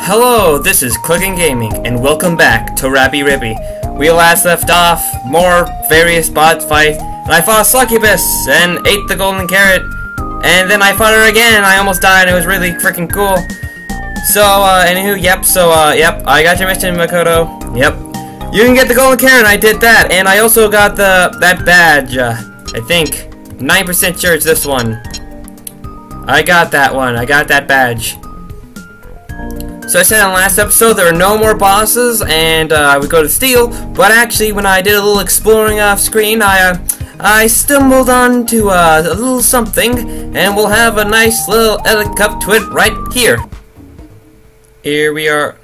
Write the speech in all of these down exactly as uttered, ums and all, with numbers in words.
Hello, this is Clicking Gaming, and welcome back to Rabi-Ribi. We last left off, more various boss fights, and I fought a succubus, and ate the golden carrot, and then I fought her again, and I almost died, and it was really freaking cool. So, uh, anywho, yep, so, uh, yep, I got your mission, Makoto, yep. You can get the golden carrot, and I did that, and I also got the, that badge, uh, I think, nine percent sure it's this one. I got that one, I got that badge. So I said in the last episode there are no more bosses, and uh, I would go to steal. But actually, when I did a little exploring off screen, I uh, I stumbled onto uh, a little something, and we'll have a nice little edit cup to it right here. Here we are.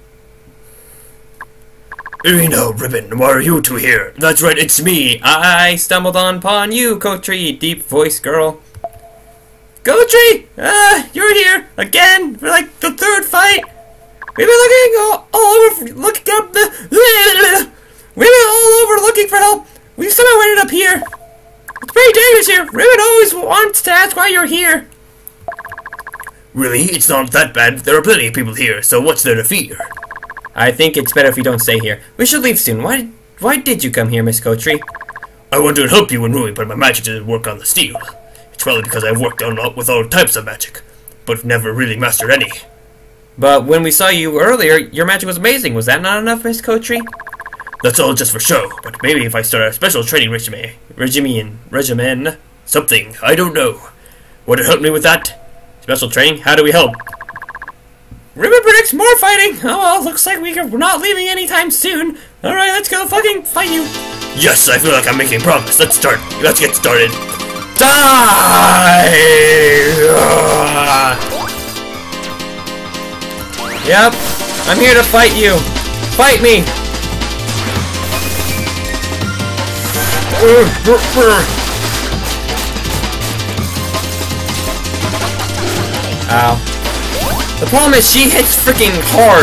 Irina, Ribbon, why are you two here? That's right, it's me. I stumbled upon you, Kotri, deep voice girl. Kotri, uh, you're here again for like the third fight. We've been looking all, all over, looking up the. We've been all over looking for help. We somehow ended up here. It's pretty dangerous here. Ribbon always wants to ask why you're here. Really? It's not that bad. There are plenty of people here, so what's there to fear? I think it's better if we don't stay here. We should leave soon. Why? Why did you come here, Miss Kotri? I wanted to help you in Rui, but my magic didn't work on the steel. It's probably because I've worked on with all types of magic, but never really mastered any. But when we saw you earlier, your magic was amazing. Was that not enough, Miss Kotri? That's all just for show, but maybe if I start a special training regimen, regimen, regimen, something, I don't know. Would it help me with that? Special training? How do we help? Ribbon predicts more fighting! Oh well, looks like we're not leaving anytime soon. Alright, let's go fucking fight you. Yes, I feel like I'm making progress. Let's start. Let's get started. Die! Yep, I'm here to fight you. Fight me! Ow. The problem is she hits freaking hard.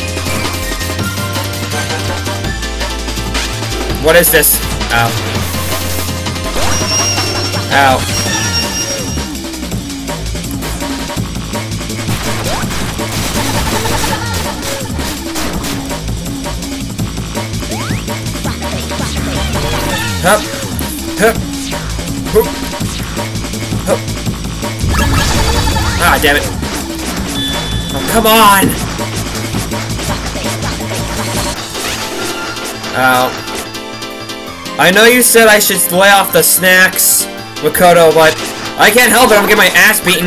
What is this? Ow. Ow. Hup. Hup. Hup. Hup. Ah, damn it. Oh, come on! Ow. I know you said I should lay off the snacks, Makoto, but I can't help it, I'm getting my ass beaten.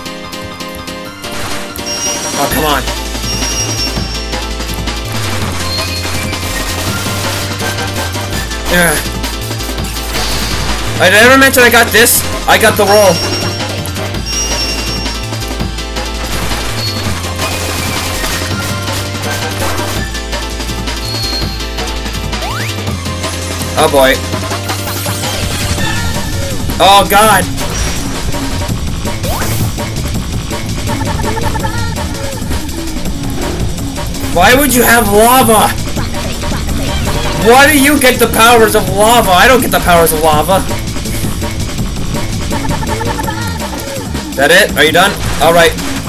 Oh, come on. Ugh. I did I ever mention I got this? I got the roll. Oh boy. Oh god. Why would you have lava? Why do you get the powers of lava? I don't get the powers of lava. Is that it? Are you done? Alright.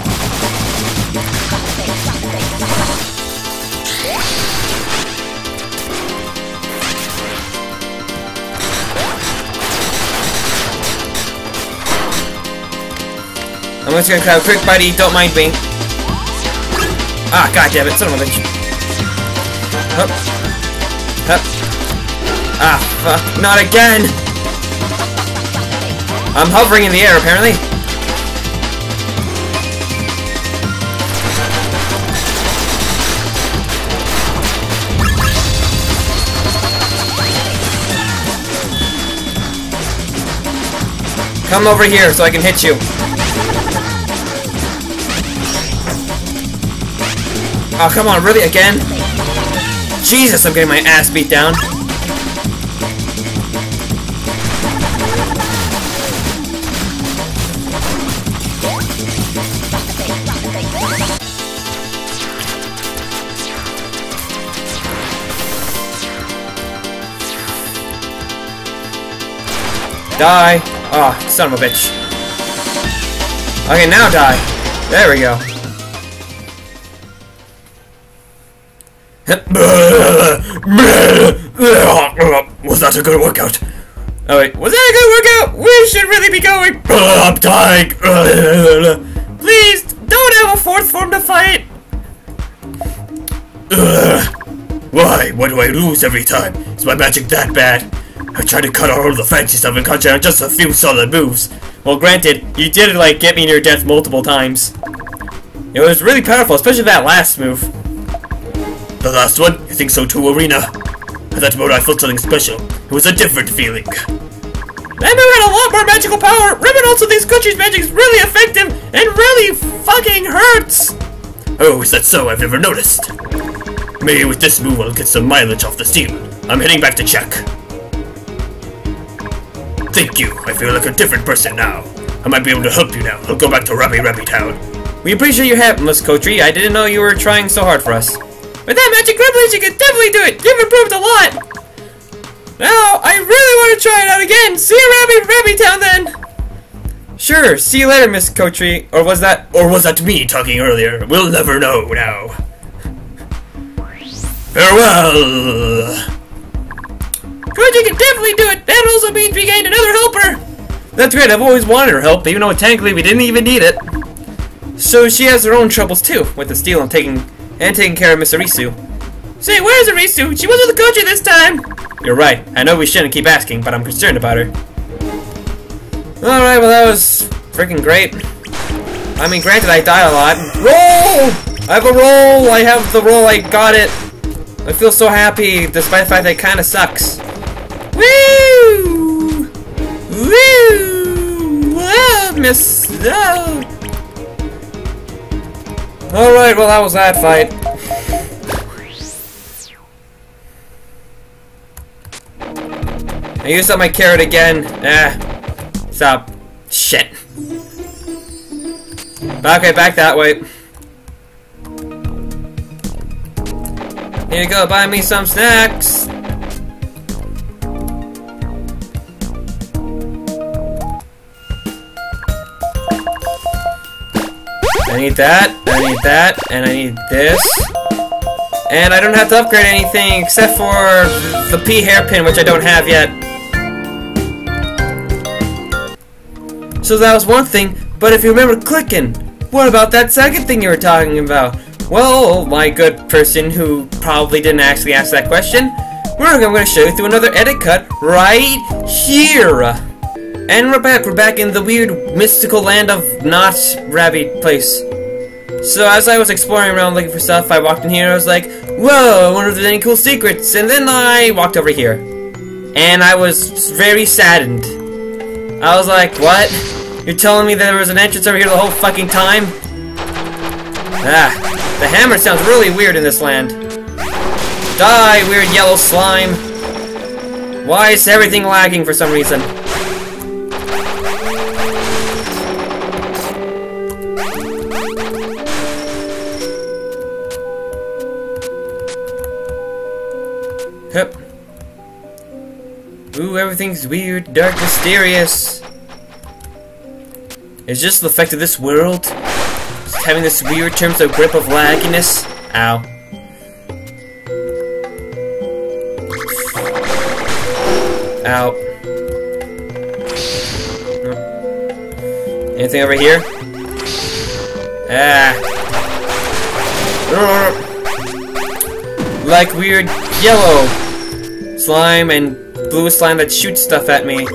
I'm just gonna have a quick bite, don't mind me. Ah, god damn it, son of a bitch. Hup. Hup. Ah, fuck, not again! I'm hovering in the air, apparently. Come over here so I can hit you. Oh, come on, really? Again? Jesus, I'm getting my ass beat down. Die. Oh, son of a bitch. Okay, now die. There we go. Was that a good workout? Oh wait, was that a good workout? We should really be going. I'm dying. Please, don't have a fourth form to fight. Why? Why do I lose every time? Is my magic that bad? I tried to cut out all the fancy stuff and concentrate on just a few solid moves. Well, granted, you did like get me near death multiple times. It was really powerful, especially that last move. The last one? You think so too, Arena? At that moment I felt something special. It was a different feeling. That move had a lot more magical power. Ribbon also thinks Kuchi's magic is really effective and really fucking hurts. Oh, is that so? I've never noticed. Maybe with this move I'll get some mileage off the steel. I'm heading back to check. Thank you. I feel like a different person now. I might be able to help you now. I'll go back to Rabi-Ribi town. We appreciate your help, Miss Kotri. I didn't know you were trying so hard for us. With that magic privilege, you can definitely do it. You've improved a lot. Now, I really want to try it out again. See you, Rabi-Ribi town, then. Sure. See you later, Miss Kotri. Or was that? Or was that me talking earlier? We'll never know now. Farewell. Kotri can definitely do it. That also means we gained another helper. That's great. I've always wanted her help, even though technically we didn't even need it. So she has her own troubles too, with the steel and taking and taking care of Miss Arisu. Say, where's Arisu? She wasn't the Kotri this time. You're right. I know we shouldn't keep asking, but I'm concerned about her. Alright, well that was freaking great. I mean, granted I died a lot. Roll! I have a roll! I have the roll, I got it. I feel so happy, despite the fact that it kinda sucks. Woo! Woo! Whoa, Miss... Oh. Alright, well that was that fight. I used up my carrot again. Ah. Stop. Shit. Okay, back that way. Here you go, buy me some snacks. I need that, I need that, and I need this. And I don't have to upgrade anything except for the P hairpin, which I don't have yet. So that was one thing, but if you remember clicking, what about that second thing you were talking about? Well, my good person who probably didn't actually ask that question, we're going to show you through another edit cut right here. And we're back. We're back in the weird mystical land of not Rabbit place. So as I was exploring around looking for stuff, I walked in here and I was like, whoa, I wonder if there's any cool secrets. And then I walked over here. And I was very saddened. I was like, what? You're telling me that there was an entrance over here the whole fucking time? Ah, the hammer sounds really weird in this land. Die, weird yellow slime. Why is everything lagging for some reason? Hup. Ooh, everything's weird, dark, mysterious. Is just the effect of this world? Just having this weird terms of grip of lagginess? Ow. Ow. Anything over here? Ah. Like weird yellow slime and blue slime that shoots stuff at me.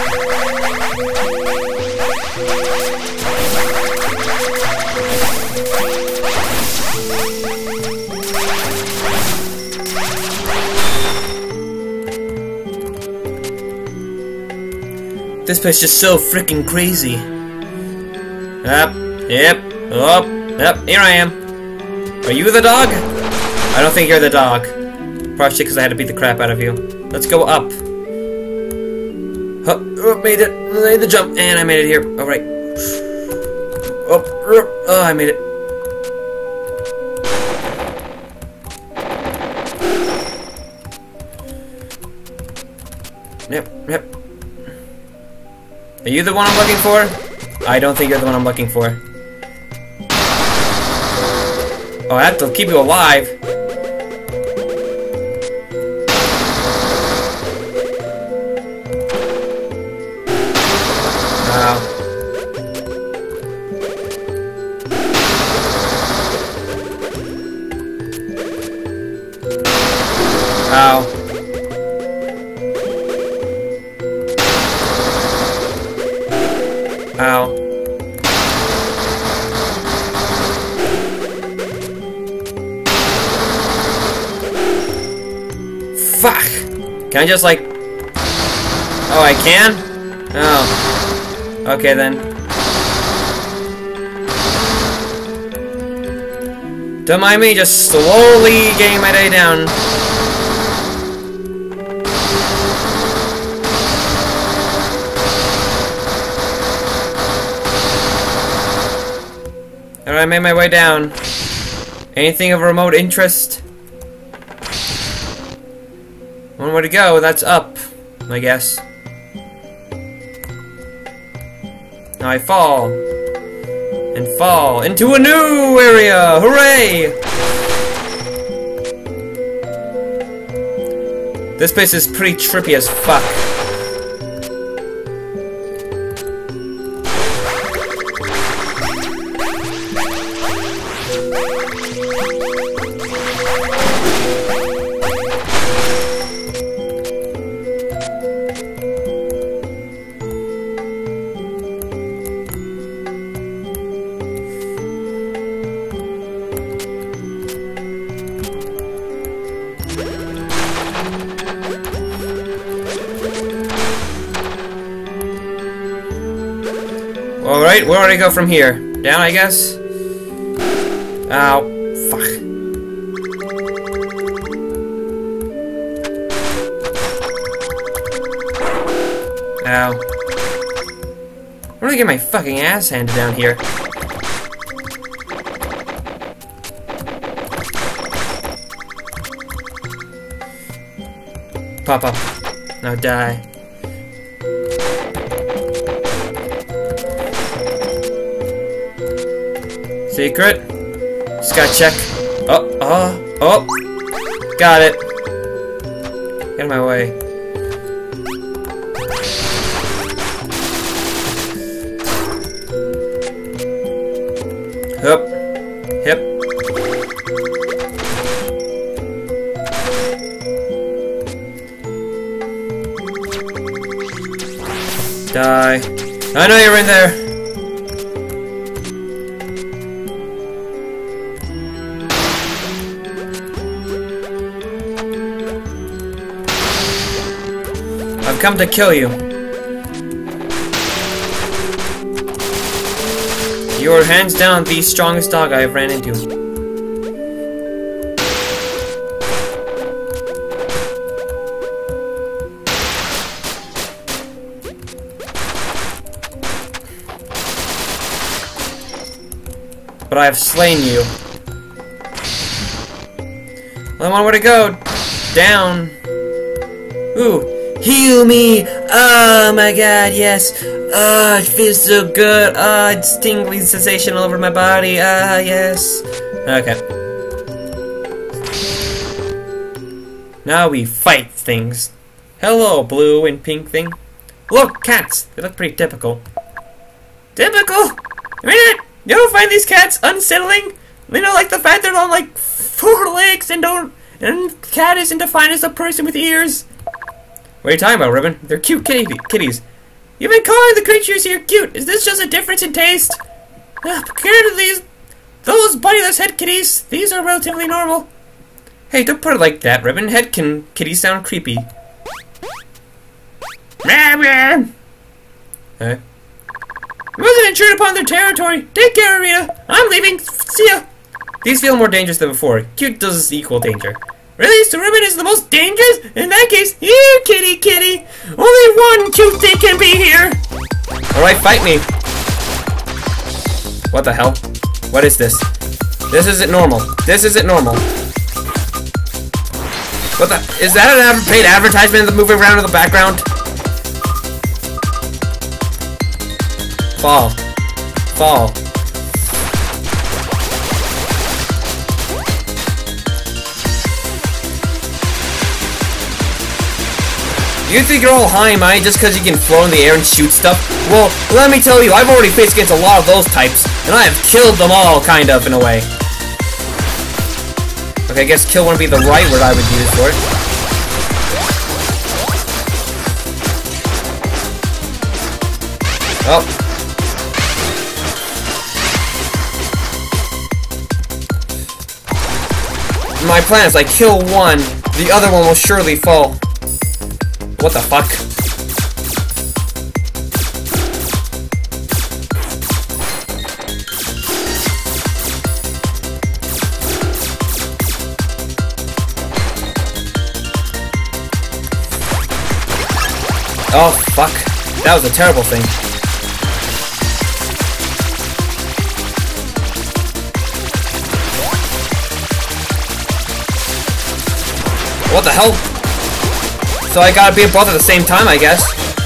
This place is just so freaking crazy. Up, yep, up, yep, here I am. Are you the dog? I don't think you're the dog. Partially because I had to beat the crap out of you. Let's go up. Oh, oh, made it. Made the jump, and I made it here. All right. Oh, oh, I made it. Yep, yep. Are you the one I'm looking for? I don't think you're the one I'm looking for. Oh, I have to keep you alive. Ow. Ow. Fuck! Can I just like... Oh, I can? Oh. Okay then. Don't mind me, just slowly getting my day down. Alright, I made my way down. Anything of remote interest? One way to go, that's up, I guess. Now I fall. And fall into a new area! Hooray! This place is pretty trippy as fuck. Alright, where do I go from here? Down, I guess? Ow. Fuck. Ow. Where do I get my fucking ass handed down here? Pop up. Now die. Secret. Just gotta check. Oh, oh, oh. Got it. Get in my way. Hup. Hip. Die. I know you're in there. I've come to kill you. You are hands down the strongest dog I have ran into. But I have slain you. Well, one way to go. Down. Ooh. Heal me! Oh my god, yes! Ah, oh, it feels so good! Ah, oh, it's tingling sensation all over my body! Ah, yes! Okay. Now we fight things. Hello, blue and pink thing. Look, cats! They look pretty typical. Typical? I mean, you don't find these cats unsettling? You know, like the fact they're on like four legs and don't... and cat isn't defined as a person with ears? What are you talking about, Ribbon? They're cute kitty kitties. You've been calling the creatures here cute. Is this just a difference in taste? Uh, compared to these, those bodiless head kitties, these are relatively normal. Hey, don't put it like that, Ribbon. Head can kitties sound creepy. Ribbon! Hey. You wasn't intrude upon their territory. Take care, Rita. I'm leaving. See ya. These feel more dangerous than before. Cute does equal danger. Really? So Ribbon is the most dangerous? In that case, here, kitty kitty! Only one cute thing can be here! Alright, fight me! What the hell? What is this? This isn't normal. This isn't normal. What the? Is that an paid advertisement that's moving around in the background? Fall. Fall. You think you're all high and mighty just because you can float in the air and shoot stuff? Well, let me tell you, I've already faced against a lot of those types, and I have killed them all, kind of, in a way. Okay, I guess kill wouldn't be the right word I would use for it. Oh. My plan is I kill one, the other one will surely fall. What the fuck? Oh, fuck. That was a terrible thing. What the hell? So I gotta be both at the same time, I guess.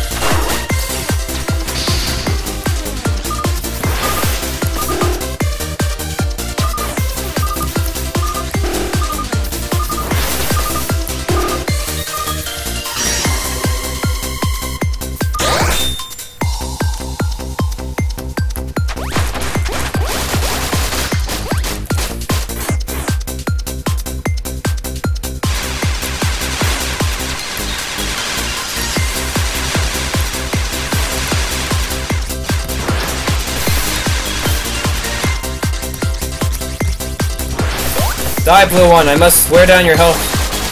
Die, blue one. I must wear down your health.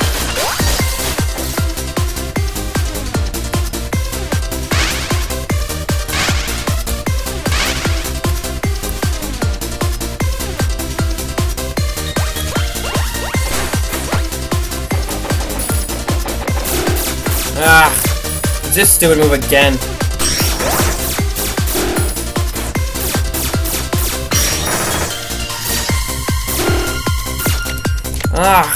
Ah, this stupid move again. Ah.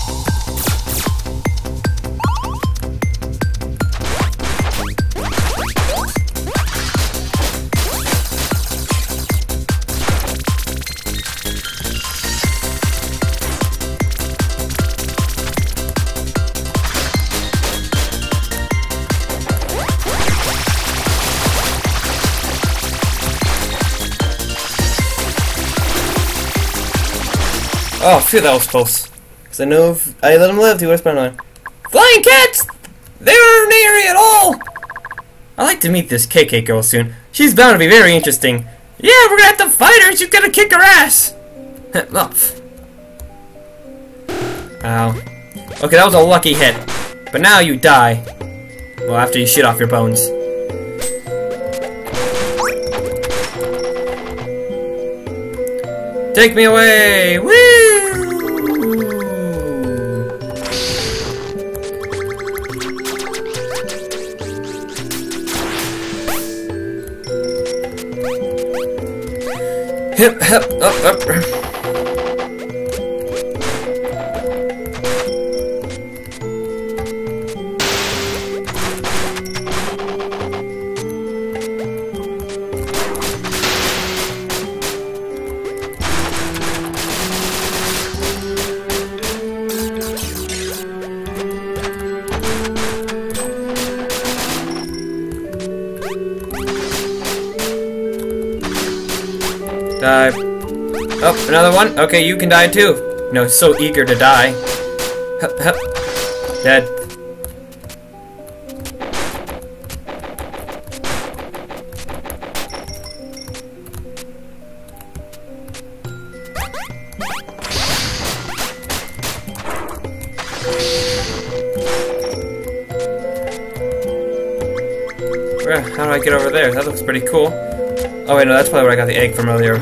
Oh, phew, that was close. Because I know if I let him live, he would have spent on. Flying cats! They weren't near at all! I'd like to meet this K K girl soon. She's bound to be very interesting. Yeah, we're gonna have to fight her. She's gonna kick her ass. Oh. Ow. Okay, that was a lucky hit. But now you die. Well, after you shit off your bones. Take me away! Woo! Hip, hip, up, up. Die. Oh, another one? Okay, you can die too. You know, so eager to die. Hup, hup. Dead. How do I get over there? That looks pretty cool. Oh wait, no, that's probably where I got the egg from earlier.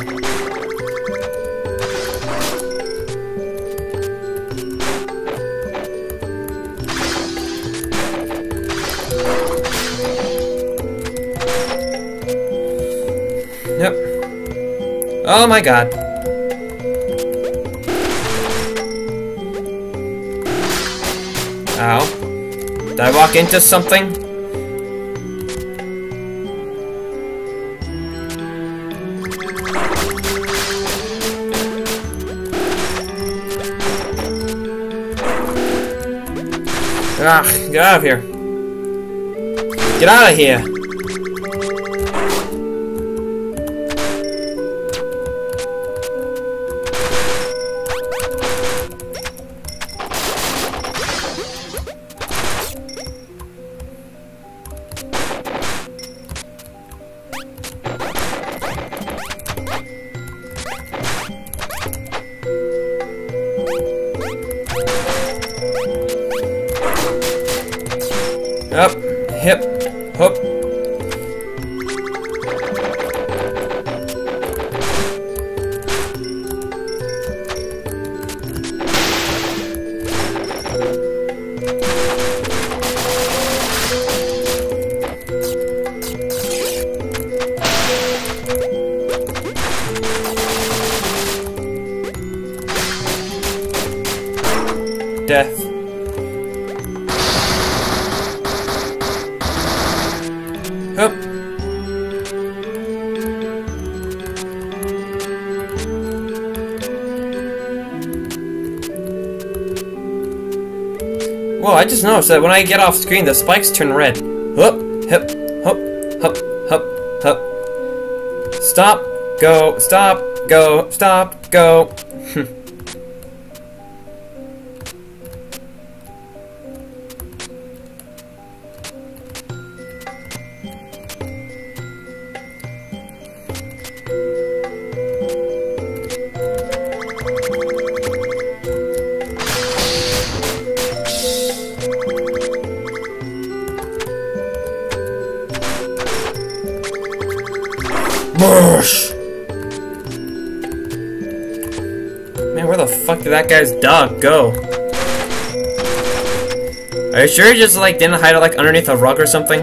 Yep. Oh my god. Ow. Did I walk into something? Ah, get out of here. Get out of here. Up, hip, hop. Death. Hup. Whoa, I just noticed that when I get off screen, the spikes turn red. Hup, hip, hup, hup, hup, hup. Stop, go, stop, go, stop, go. Man, where the fuck did that guy's dog go? Are you sure he just like didn't hide it like underneath a rug or something?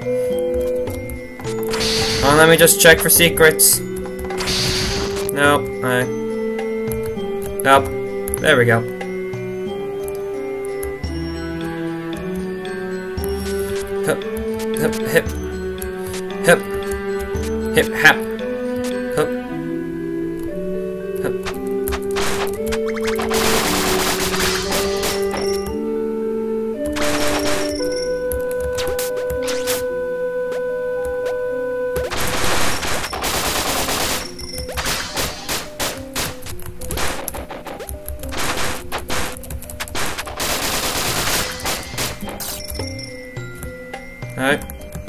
Oh, let me just check for secrets. Nope. Alright. Nope. There we go. Hip, hip, hip, hip, hip, hap. Hup. Hup. Alright.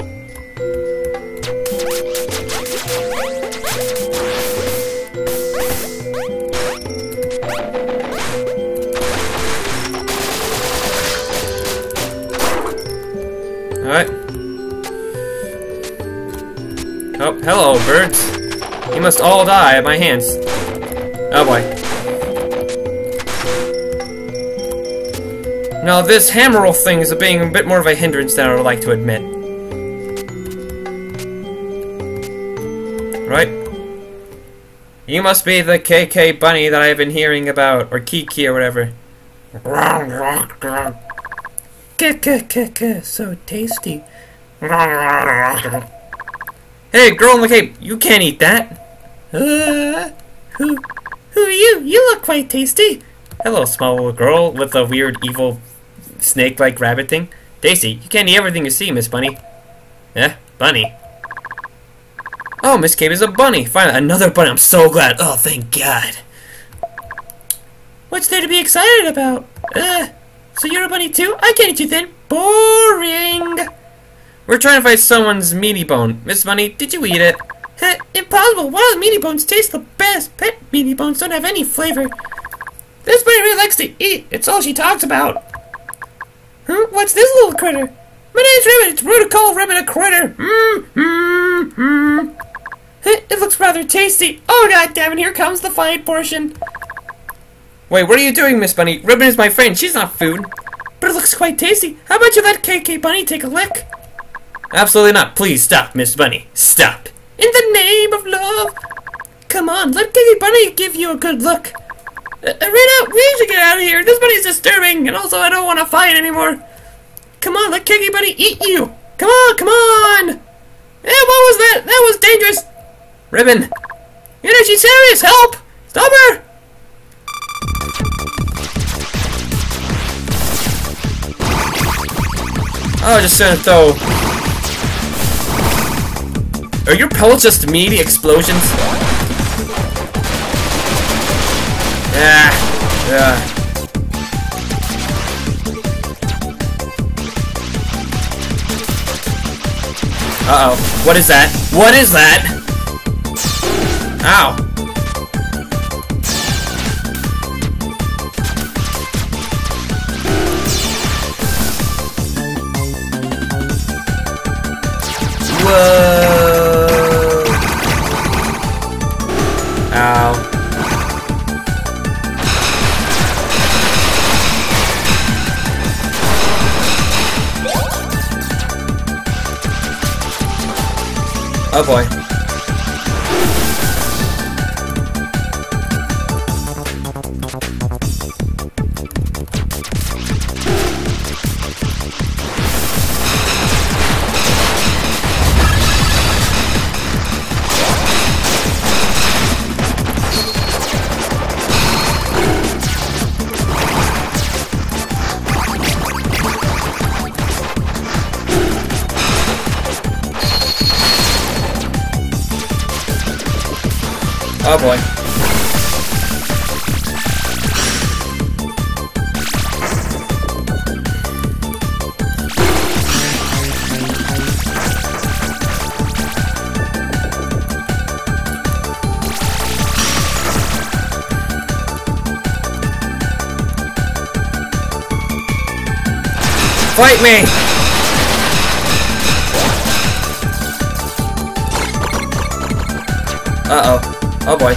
Alright. Oh, hello, birds. You must all die at my hands. Oh boy. Now, this hammer roll thing is being a bit more of a hindrance than I would like to admit. Right? You must be the K K bunny that I've been hearing about, or Kiki or whatever. K-k-k-k, so tasty. Hey, girl in the cape, you can't eat that. Uh, who, who are you? You look quite tasty. Hello, small little girl with a weird, evil, snake-like rabbit thing. Daisy, you can't eat everything you see, Miss Bunny. Eh? Bunny? Oh, Miss Cape is a bunny. Finally, another bunny. I'm so glad. Oh, thank God. What's there to be excited about? Uh, so you're a bunny too? I can't eat you then. Boring. We're trying to find someone's meaty bone. Miss Bunny, did you eat it? Heh, impossible. Wild meaty bones taste the best. Pet meaty bones don't have any flavor. This bunny really likes to eat. It's all she talks about. Huh? What's this little critter? My name's Ribbon. It's rude to call Ribbon a critter. Mmm, mmm, mmm. It looks rather tasty. Oh, God damn it. Here comes the fight portion. Wait, what are you doing, Miss Bunny? Ribbon is my friend. She's not food. But it looks quite tasty. How about you let K K Bunny take a lick? Absolutely not. Please stop, Miss Bunny. Stop. In the name of love. Come on, let K K Bunny give you a good look. Uh, Rita, we should get out of here. This bunny's disturbing, and also I don't want to fight anymore. Come on, let K K Bunny eat you. Come on, come on. Eh, what was that? That was dangerous. Ribbon. You know, she's serious. Help. Stop her. Oh, just gonna throw. Are your pellets just meaty explosions? Yeah. Yeah. Uh-oh. What is that? What is that? Ow. Oh boy. Oh boy. Fight me! Uh-oh. Oh boy.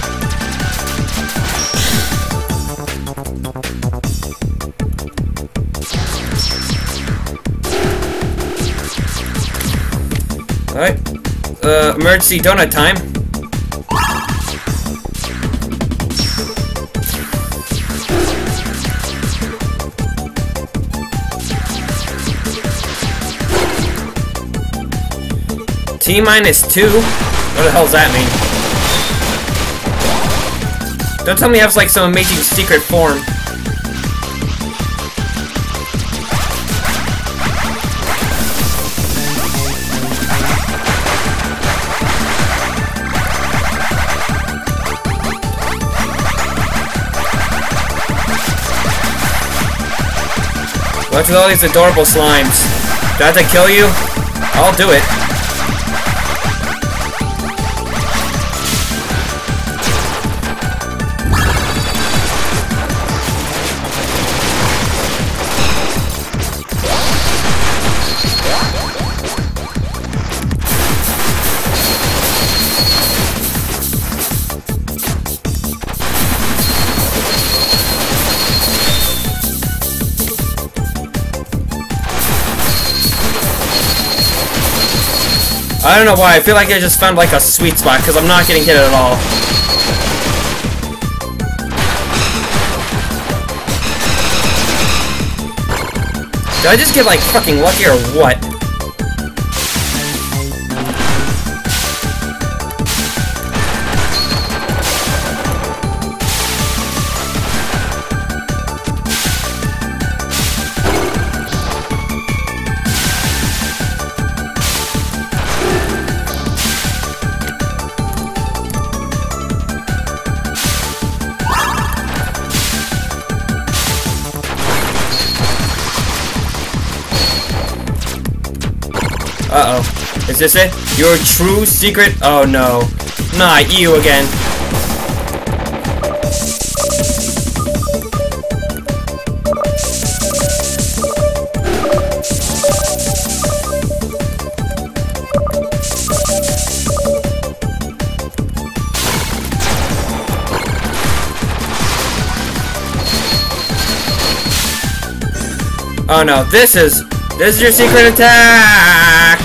Alright. Uh, emergency donut time. T minus two? What the hell does that mean? Don't tell me it has like some amazing secret form. What's with all these adorable slimes? Do I have to kill you? I'll do it. I don't know why, I feel like I just found like a sweet spot because I'm not getting hit at all. Did I just get like fucking lucky or what? Uh-oh. Is this it? Your true secret? Oh no. Not you again. Oh no, this is this is your secret attack.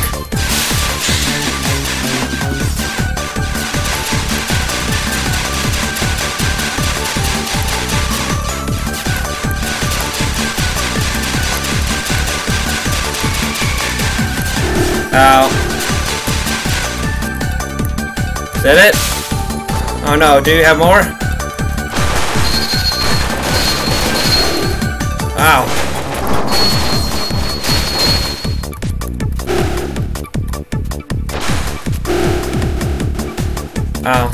Ow. Is that it? Oh no, do you have more? Ow. Ow.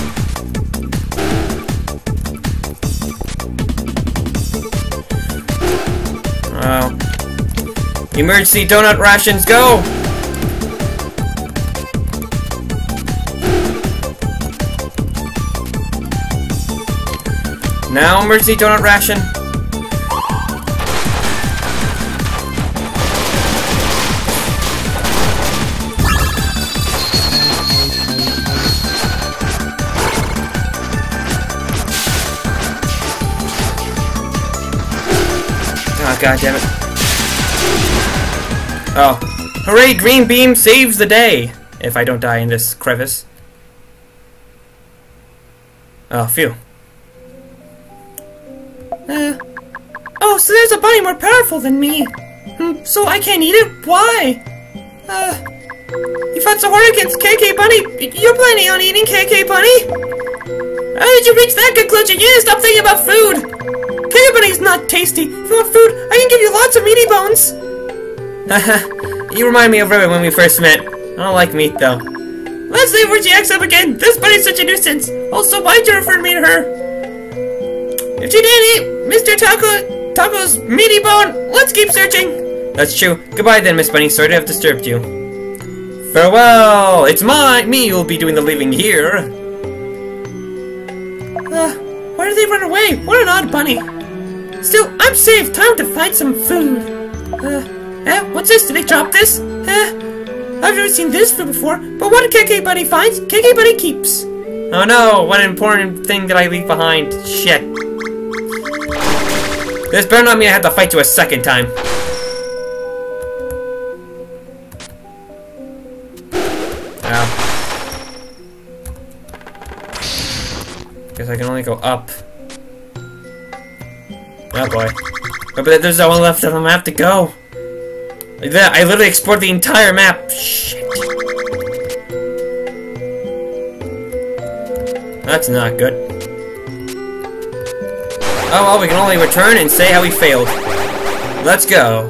Ow. Emergency donut rations, go! Now emergency donut ration. Oh, god damn it. Oh. Hooray, green beam saves the day! if I don't die in this crevice. Oh, phew. Uh, oh, so there's a bunny more powerful than me. Hmm, so I can't eat it? Why? Uh, you fought so hard against K K Bunny. You're planning on eating K K Bunny? How did you reach that conclusion? You need to stop thinking about food. K K Bunny's not tasty. If you want food, I can give you lots of meaty bones. Haha, you remind me of Ribbon when we first met. I don't like meat though. Let's see where she acts up again. This bunny's such a nuisance. Also, why'd you refer me to her? If she didn't eat Mister Taco Taco's meaty bone, let's keep searching. That's true. Goodbye then, Miss Bunny. Sorry to have disturbed you. Farewell. It's my me who'll be doing the living here. Uh, why did they run away? What an odd bunny. Still, I'm safe. Time to find some food. Uh, eh, what's this? Did they drop this? Eh, I've never seen this food before. But what did K K Bunny find? K K Bunny keeps. Oh no! What an important thing did I leave behind? Shit. This better not mean I have to fight you a second time. Ow. Guess I can only go up. Oh boy. Oh, but there's that one left of them. I have to go. I literally explored the entire map. Shit. That's not good. Oh well, we can only return and say how we failed. Let's go.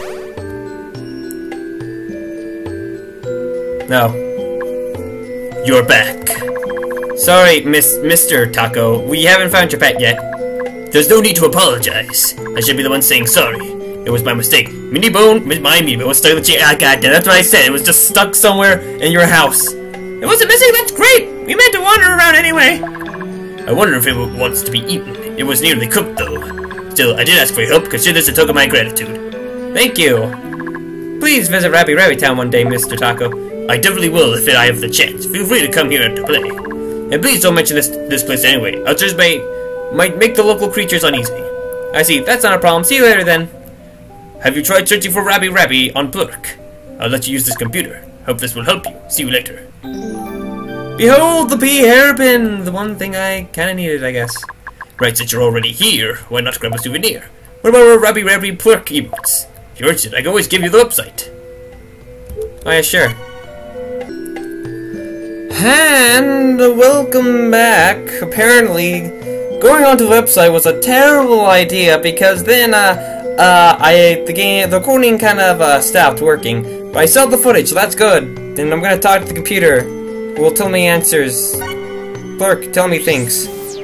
No. You're back. Sorry, Miss Mister Taco. We haven't found your pet yet. There's no need to apologize. I should be the one saying sorry. It was my mistake. Mini bone, my mini bone was stuck in the chair. Ah, goddamn, that's what I said. It was just stuck somewhere in your house. It wasn't missing. That's great. We meant to wander around anyway. I wonder if it wants to be eaten. It was nearly cooked, though. Still, I did ask for your help. Consider this a token of my gratitude. Thank you. Please visit Rabi-Ribi Town one day, Mister Taco. I definitely will if I have the chance. Feel free to come here to play. And please don't mention this this place anyway. Others may might make the local creatures uneasy. I see. That's not a problem. See you later then. Have you tried searching for Rabi-Ribi on Plurk? I'll let you use this computer. Hope this will help you. See you later. Behold the pea hairpin! The one thing I kinda needed, I guess. Right, since you're already here, why not grab a souvenir? What about our Rabi-Ribi Plurk emotes? If you're interested, I can always give you the website. Oh yeah, sure. And welcome back. Apparently, going onto the website was a terrible idea because then, uh, uh, I the game the recording kind of uh, stopped working. But I still have the footage, so that's good. Then I'm gonna talk to the computer, who will tell me answers. Plurk, tell me things.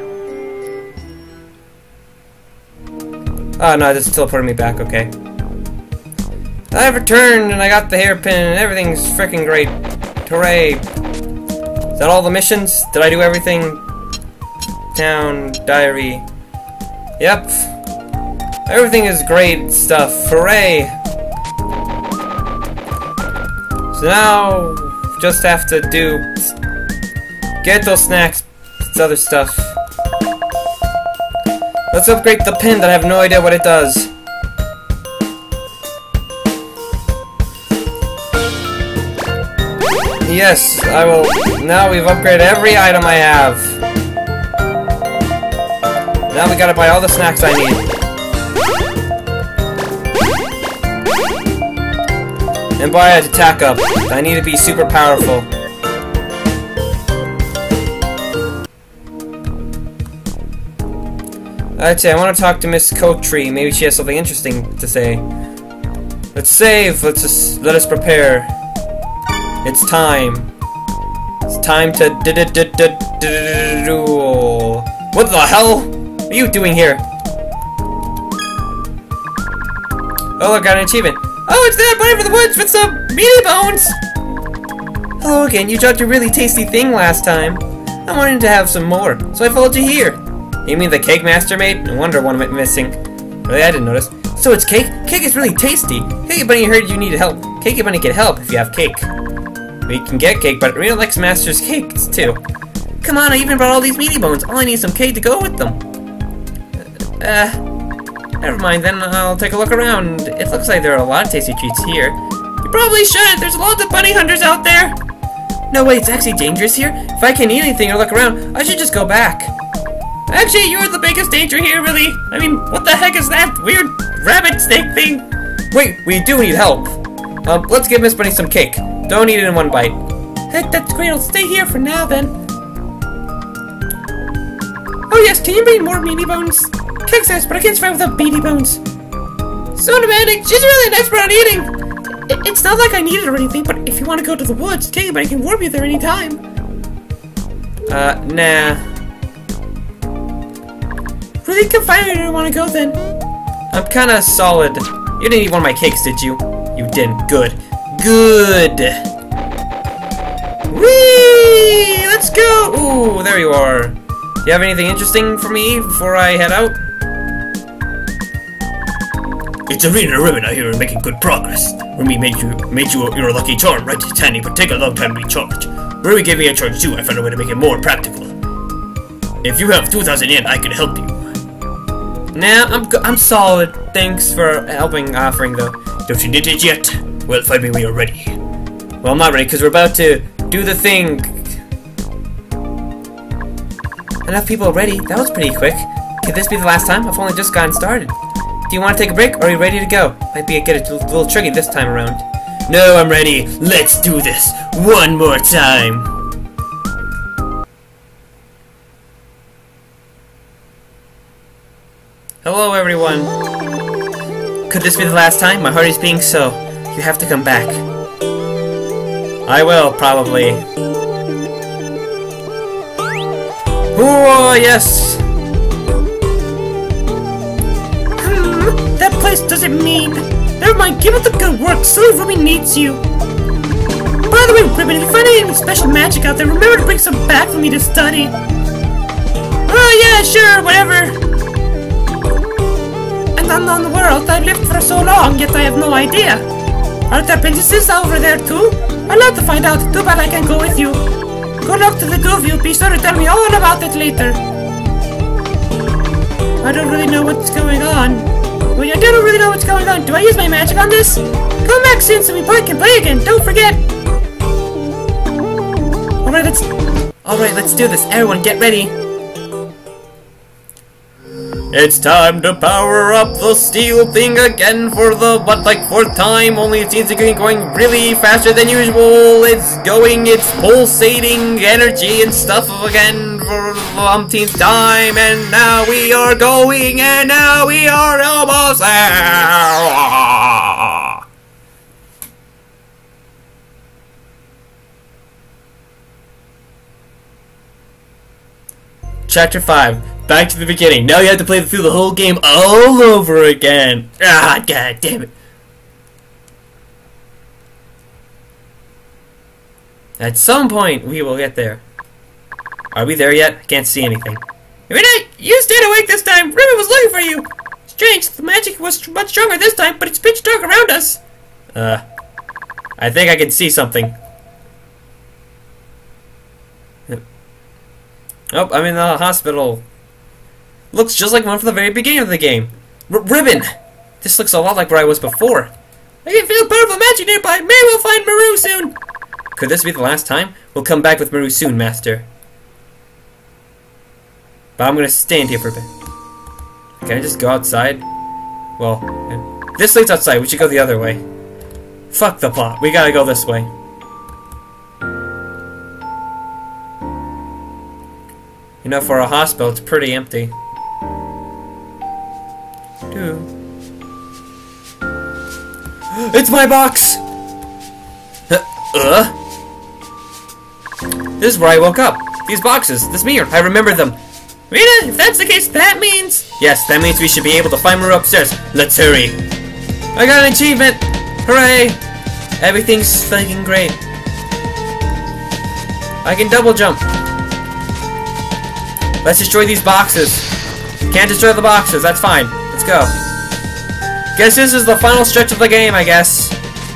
Oh no, this teleported me back. Okay. I've returned and I got the hairpin and everything's freaking great. Hooray! Is that all the missions? Did I do everything? Town, diary. Yep. Everything is great stuff. Hooray! So now, just have to do... Get those snacks. It's other stuff. Let's upgrade the pin that I have no idea what it does. Yes, I will. Now we've upgraded every item I have. Now we gotta buy all the snacks I need. And buy an attack up. I need to be super powerful. I'd say I want to talk to Miss Coatree. Maybe she has something interesting to say. Let's save. Let's just let us prepare. It's time. It's time to duel. What the hell? What are you doing here? Oh, look, I got an achievement. Oh, it's that bunny from the woods with some meaty bones. Hello again. You dropped a really tasty thing last time. I wanted to have some more, so I followed you here. You mean the cake master made? No wonder one went missing. Really, I didn't notice. So it's cake? Cake is really tasty. Cake Bunny heard you needed help. Cake Bunny can help if you have cake. We can get cake, but Rita likes Master's cakes too. Come on, I even brought all these meaty bones. All I need is some cake to go with them. Uh, never mind then. I'll take a look around. It looks like there are a lot of tasty treats here. You probably should. There's lots of bunny hunters out there. No way, it's actually dangerous here? If I can't eat anything or look around, I should just go back. Actually, you're the biggest danger here, really. I mean, what the heck is that weird rabbit snake thing? Wait, we do need help. Um, let's give Miss Bunny some cake. Don't eat it in one bite. Heck, that's great. I'll stay here for now, then. Oh yes, can you bring more meaty bones? Cake's nice, but I can't survive without meaty bones. So demanding. She's really an expert on eating. It, it's not like I need it or anything, but if you want to go to the woods, Teddy Bunny can warp you there anytime. Uh, nah. Really confided you don't want to go then. I'm kinda solid. You didn't eat one of my cakes, did you? You didn't. Good. Good! Whee! Let's go! Ooh, there you are. Do you have anything interesting for me before I head out? It's Arena Ribbon, I hear, are making good progress. Rumi made you made you your lucky charm, right, Tanny, but take a long time to be charged. Rumi gave me a charge too. I found a way to make it more practical. If you have two thousand yen, I can help you. Nah, I'm I'm solid. Thanks for helping, offering though. Don't you need it yet? Well, find me when you're ready. Well, I'm not ready because we're about to do the thing. Enough people already. That was pretty quick. Could this be the last time? I've only just gotten started. Do you want to take a break, or are you ready to go? Might be a, get a little tricky this time around. No, I'm ready. Let's do this one more time. Hello, everyone. Could this be the last time? My heart is beating so. You have to come back. I will, probably. Oh, yes! Hmm, that place doesn't mean. Never mind, give it the good work. Silly Ruby needs you. By the way, Ribbon, if you find any special magic out there, remember to bring some back for me to study. Oh, yeah, sure, whatever. And unknown the world, I've lived for so long, yet I have no idea. Are there princesses over there too? I'd love to find out. Too bad I can't go with you. Good luck to the two of you. Be sure to tell me all about it later. I don't really know what's going on. Wait, I don't really know what's going on. Do I use my magic on this? Come back soon so we both can play again. Don't forget. Alright, let's... Alright, let's do this. Everyone, get ready. It's time to power up the steel thing again for the, what, like, fourth time, only it seems to be going really faster than usual. It's going, it's pulsating energy and stuff again for the umpteenth time, and now we are going, and now we are almost there. Chapter five. Back to the beginning. Now you have to play through the whole game all over again. Ah, god damn it. At some point, we will get there. Are we there yet? I can't see anything. Renee, you stayed awake this time. Ruby was looking for you. Strange, the magic was much stronger this time, but it's pitch dark around us. Uh, I think I can see something. Oh, I'm in the hospital. Looks just like one from the very beginning of the game. R Ribbon! This looks a lot like where I was before. I can feel powerful magic nearby. Maybe we'll find Maru soon. Could this be the last time? We'll come back with Maru soon, Master. But I'm gonna stand here for a bit. Can I just go outside? Well, this leads outside. We should go the other way. Fuck the plot. We gotta go this way. You know, for a hospital, it's pretty empty. Dude. It's my box! Uh? This is where I woke up. These boxes, this mirror, I remember them. Rita, if that's the case, that means... Yes, that means we should be able to find Maru upstairs. Let's hurry. I got an achievement! Hooray! Everything's fucking great. I can double jump. Let's destroy these boxes. Can't destroy the boxes, that's fine. Let's go. Guess this is the final stretch of the game, I guess.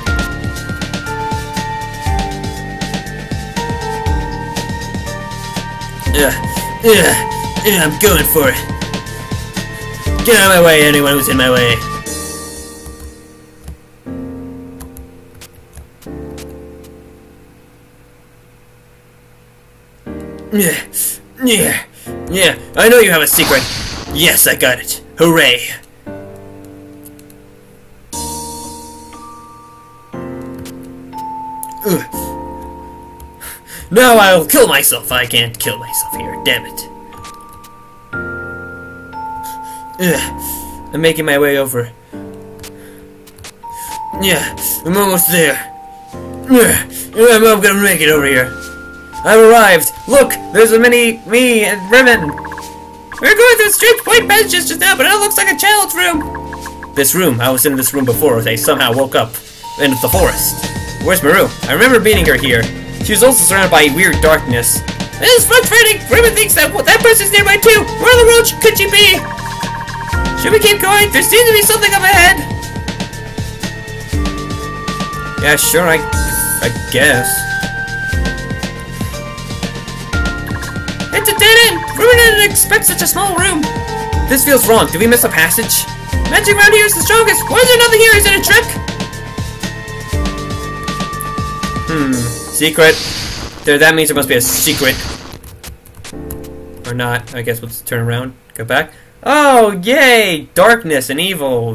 Ugh. Ugh. Ugh. I'm going for it. Get out of my way, anyone who's in my way. Yeah, yeah, yeah, I know you have a secret. Yes, I got it. Hooray. Ugh. Now I'll kill myself. I can't kill myself here, damn it. Ugh. I'm making my way over. Yeah, I'm almost there. Ugh. I'm, I'm gonna make it over here. I've arrived. Look, there's a mini me and Ribbon. We're going through strange white passages just now, but it looks like a child's room. This room, I was in this room before as I somehow woke up in the forest. Where's Maru? I remember meeting her here. She was also surrounded by weird darkness. This is frustrating. Ribbon thinks that well, that person's nearby too. Where in the world could she be? Should we keep going? There seems to be something up ahead. Yeah, sure. I, I guess. It's a dead end! Ruben didn't expect such a small room! This feels wrong. Did we miss a passage? Magic around here is the strongest! Why is there nothing here? Is it a trick? Hmm. Secret. There, that means there must be a secret. Or not. I guess we'll just turn around. Go back. Oh, yay! Darkness and evil.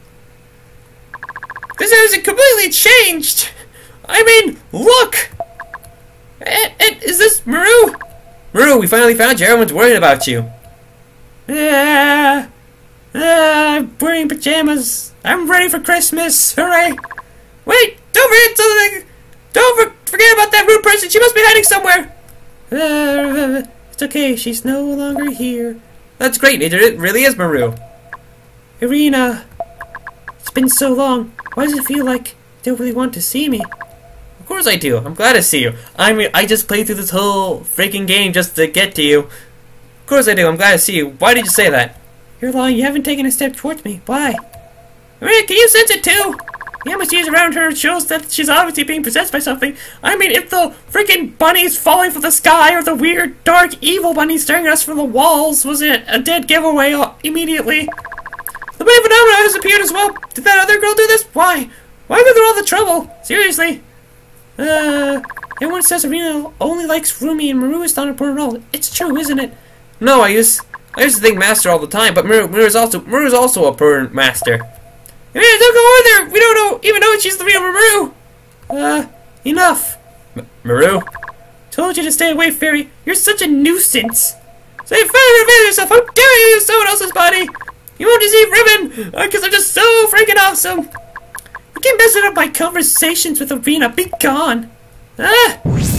This house is completely changed! I mean, look! It, it, is this Maru? Maru, we finally found you. Everyone's worried about you. Yeah. Ah, I'm wearing pajamas. I'm ready for Christmas. Hooray. Wait, don't forget something. Don't for forget about that rude person. She must be hiding somewhere. Uh, it's okay. She's no longer here. That's great. It really is Maru. Irina. It's been so long. Why does it feel like you don't really want to see me? Of course I do. I'm glad to see you. I mean, I just played through this whole freaking game just to get to you. Of course I do. I'm glad to see you. Why did you say that? You're lying. You haven't taken a step towards me. Why? Maria, can you sense it too? The atmosphere around her shows that she's obviously being possessed by something. I mean, if the freaking bunnies falling from the sky or the weird, dark, evil bunny staring at us from the walls was it a dead giveaway immediately. The bunny phenomenon has appeared as well. Did that other girl do this? Why? Why go through all the trouble? Seriously? Uh, everyone says Irina only likes Rumi and Maru is not important at all. It's true, isn't it? No, I used I used to think master all the time, but Maru, Maru is also Maru is also a permanent master. Irina, don't go over there. We don't know even know if she's the real Maru. Uh, enough. M Maru, told you to stay away, fairy. You're such a nuisance. Say, fairy, revenge yourself. How dare you use someone else's body? You won't deceive Ribbon, because uh, I'm just so freaking awesome. You keep messing up my conversations with Irina. Be gone. Ah!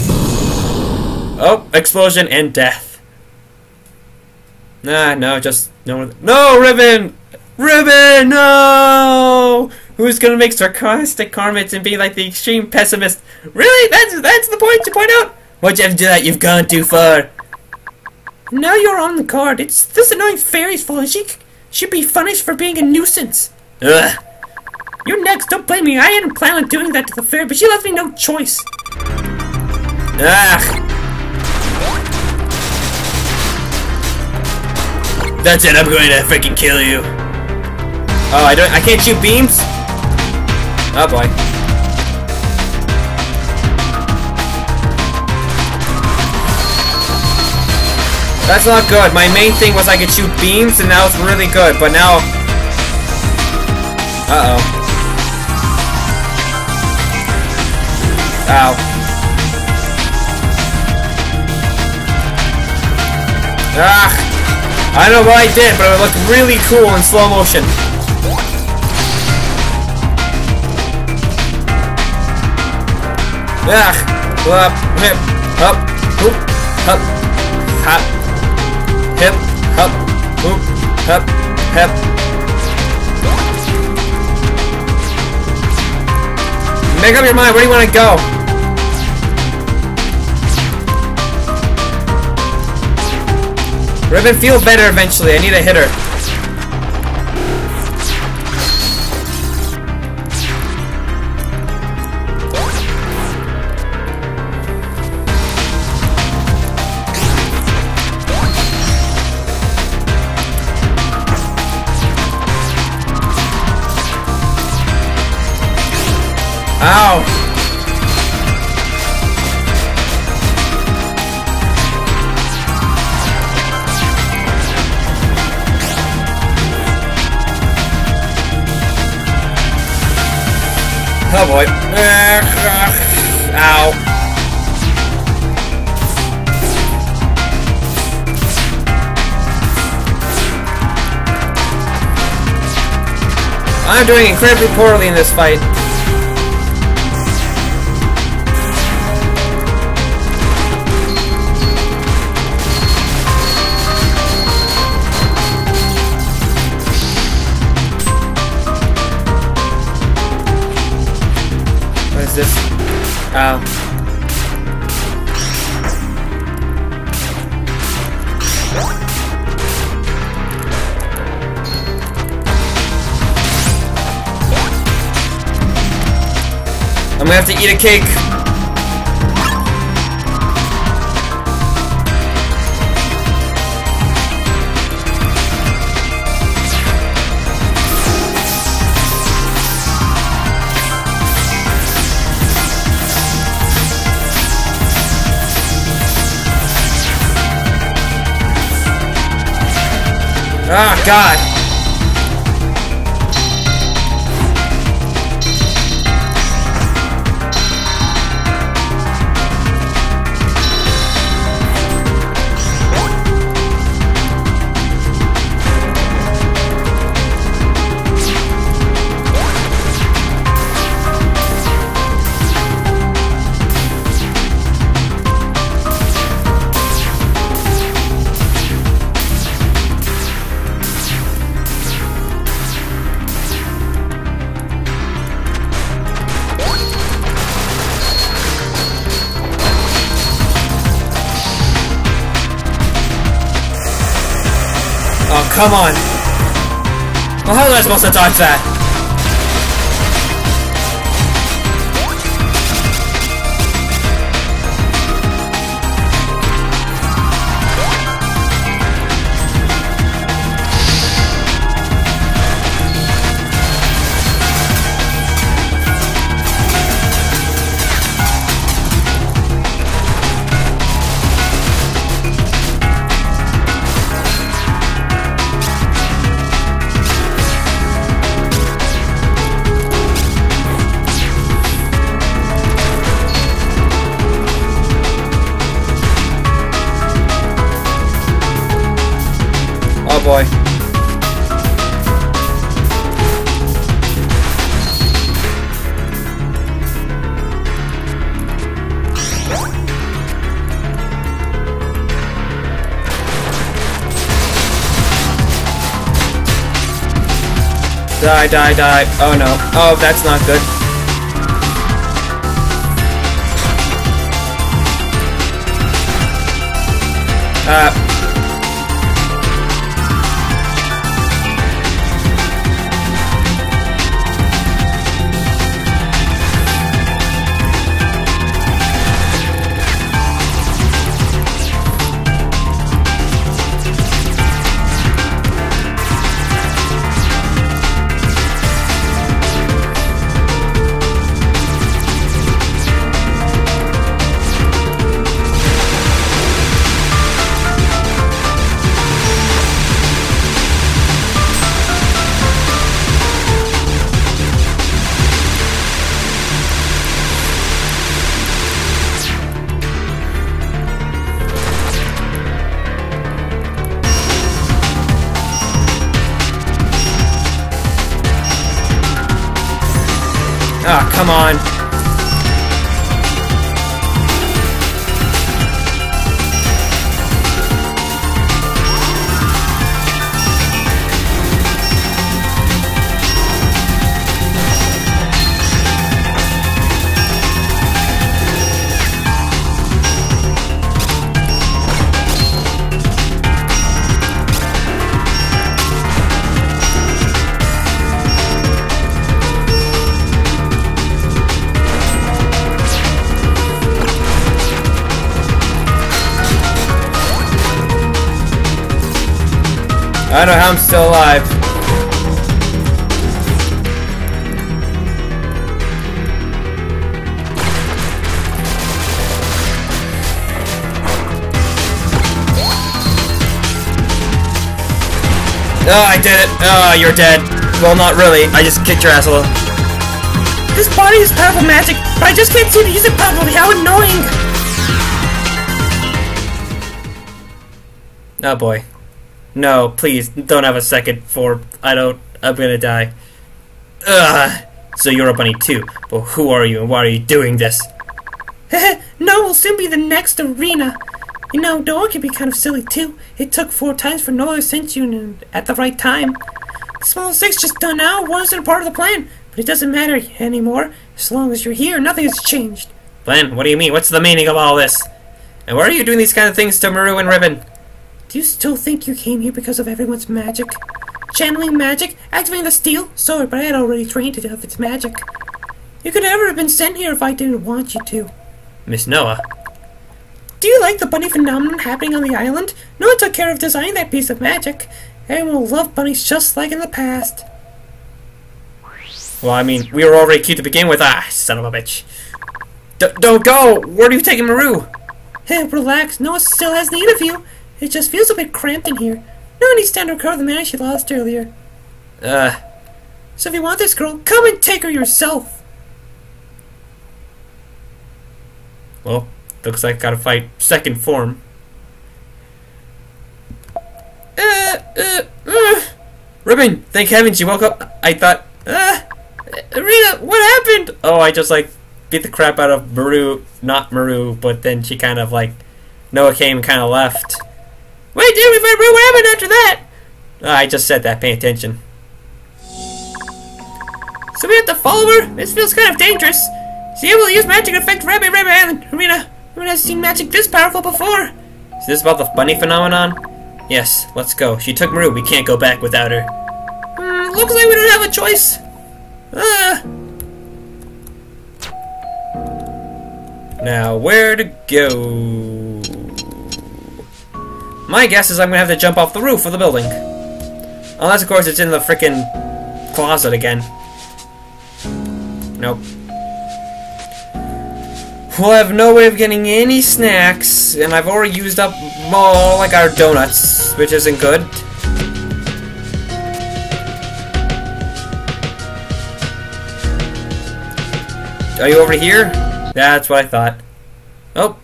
Oh, explosion and death. Nah, no, just no. No, Ribbon! Ribbon, no! Who's gonna make sarcastic comments and be like the extreme pessimist? Really? That's that's the point to point out? Why'd you have to do that? You've gone too far. Now you're on the card. It's this annoying fairy's fault, and she should be punished for being a nuisance. Ugh. You're next. Don't blame me. I hadn't planned on doing that to the fairy, but she left me no choice. Ah. That's it. I'm going to freaking kill you. Oh, I don't. I can't shoot beams. Oh boy. That's not good. My main thing was I could shoot beams, and that was really good. But now, uh oh. Ow. Ah. I don't know what I did, but it looked really cool in slow motion. Ah, up, hip, up, hoop, up, hop, hip, up, hoop, up, hip. Make up your mind. Where do you want to go? Ribbon, feel better eventually. I need a hitter. Ow! Oh boy. Ow. I'm doing incredibly poorly in this fight. What is this? Ow. I'm gonna have to eat a cake. Ah, God. Oh, come on. Well, how was I supposed to dodge that? Oh boy. Die, die, die. Oh no. Oh, that's not good. Uh... Ah, come on. I don't know how I'm still alive. Oh, I did it. Oh, you're dead. Well, not really. I just kicked your ass a little. This body is powerful magic, but I just can't seem to use it properly. How annoying! Oh boy. No, please, don't have a second for I don't I'm gonna die. Ugh. So you're a bunny too. But who are you and why are you doing this? No, we'll soon be the next arena. You know, Noah can be kind of silly too. It took four times for Noah to send you at the right time. The small six just done now wasn't a part of the plan, but it doesn't matter anymore. As long as you're here, nothing has changed. Plan? What do you mean? What's the meaning of all this? And why are you doing these kind of things to Maru and Ribbon? Do you still think you came here because of everyone's magic? Channeling magic? Activating the steel? Sorry, but I had already trained it of its magic. You could never have been sent here if I didn't want you to. Miss Noah. Do you like the bunny phenomenon happening on the island? Noah took care of designing that piece of magic. Everyone will love bunnies just like in the past. Well, I mean, we were already cute to begin with. Ah, son of a bitch. D don't go! Where are you taking Maru? Hey, relax. Noah still has need of you. It just feels a bit cramped in here. Noah needs time to recover the man she lost earlier. Uh. So if you want this girl, come and take her yourself. Well, looks like I gotta fight second form. Uh, uh, uh. Ribbon, thank heavens you woke up. I thought, uh, Rita, what happened? Oh, I just like beat the crap out of Maru, not Maru, but then she kind of like, Noah came and kind of left. Wait, did we find Maru? What happened after that? Uh, I just said that, pay attention. So we have to follow her? This feels kind of dangerous. She able to use magic to affect Rabi-Ribi Island. Arena, Arena has seen magic this powerful before. Is this about the bunny phenomenon? Yes, let's go. She took Maru. We can't go back without her. Hmm, looks like we don't have a choice. Uh. Now, where to go? My guess is I'm gonna have to jump off the roof of the building. Unless, of course, it's in the frickin' closet again. Nope. We'll have no way of getting any snacks, and I've already used up all, like, our donuts, which isn't good. Are you over here? That's what I thought. Oh.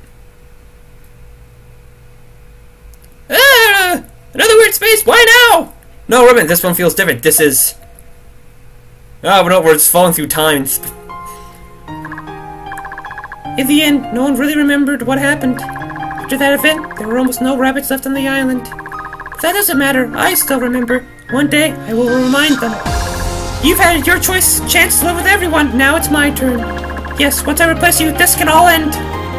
Ah! Another weird space! Why now? No, Ribbon, this one feels different. This is... Oh, no, we're just falling through time. In the end, no one really remembered what happened. After that event, there were almost no rabbits left on the island. But that doesn't matter. I still remember. One day, I will remind them. You've had your choice, chance to live with everyone. Now it's my turn. Yes, once I replace you, this can all end.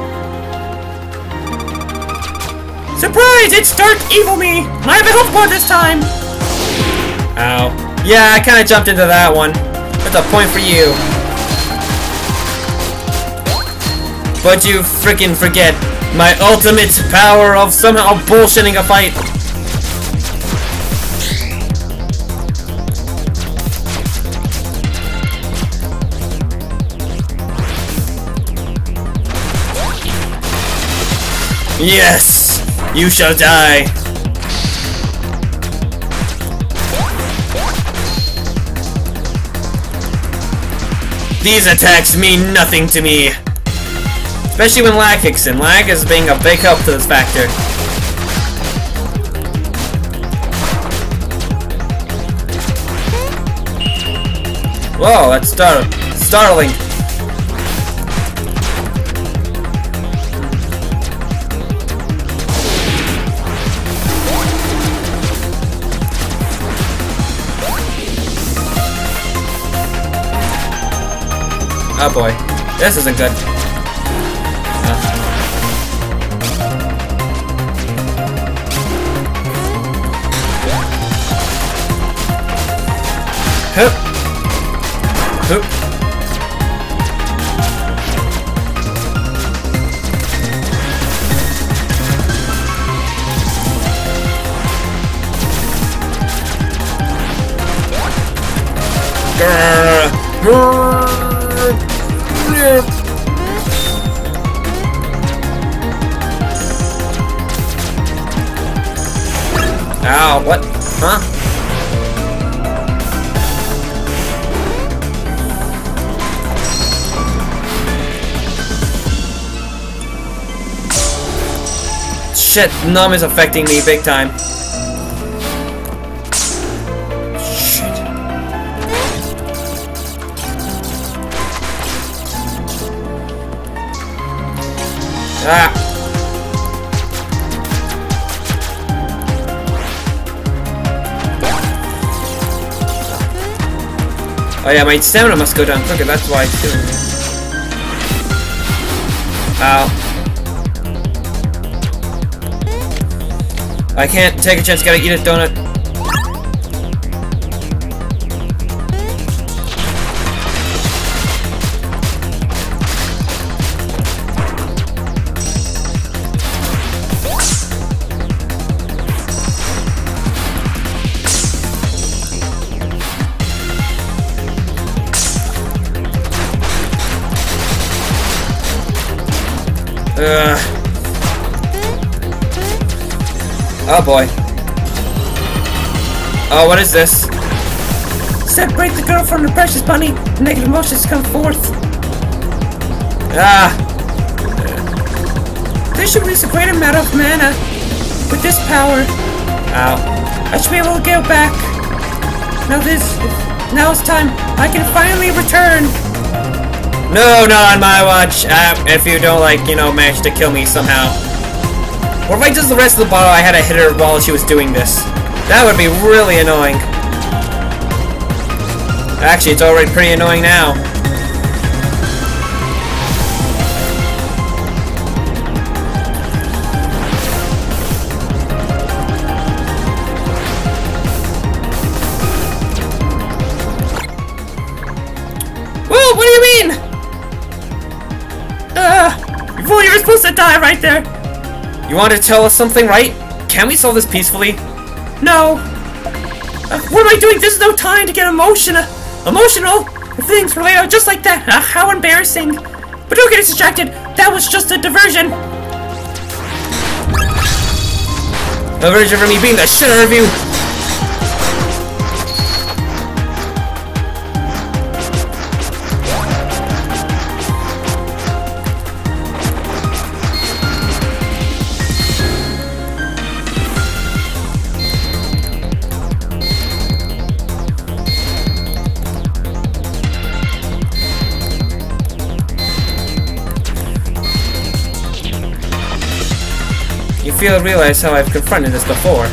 Surprise! It's Dark Evil Me! I have a health bar this time! Ow. Yeah, I kind of jumped into that one. That's a point for you. But you freaking forget my ultimate power of somehow bullshitting a fight. Yes! You shall die! These attacks mean nothing to me. Especially when lag kicks in. Lag is being a big help to this factor. Whoa, that's star startling. Oh boy, this isn't good. Hup. Hup. Grrr. Grrr. Ow, what? Huh? Shit, numb is affecting me big time. Shit. Ah. Oh yeah, my stamina must go down quicker, that's why it's doing it. Ow. I can't take a chance, gotta eat a donut. Ugh. Oh boy. Oh, what is this? Separate the girl from the precious bunny. Negative emotions come forth. Ah. There should release a great amount of mana with this power. Ow. I should be able to get back. Now this. Now it's time. I can finally return. No, not on my watch. Uh, if you don't, like, you know, manage to kill me somehow. Or if I just the rest of the bottle, I had to hit her while she was doing this. That would be really annoying. Actually, it's already pretty annoying now. Whoa, what do you mean? Uh, fool, you were supposed to die right there. You want to tell us something, right? Can we solve this peacefully? No. Uh, what am I doing? There's no time to get emotional. Emotional? If things relate out just like that. Uh, how embarrassing. But don't get distracted. That was just a diversion. A diversion from me beating the shit out of you. You feel to realize how I've confronted this before.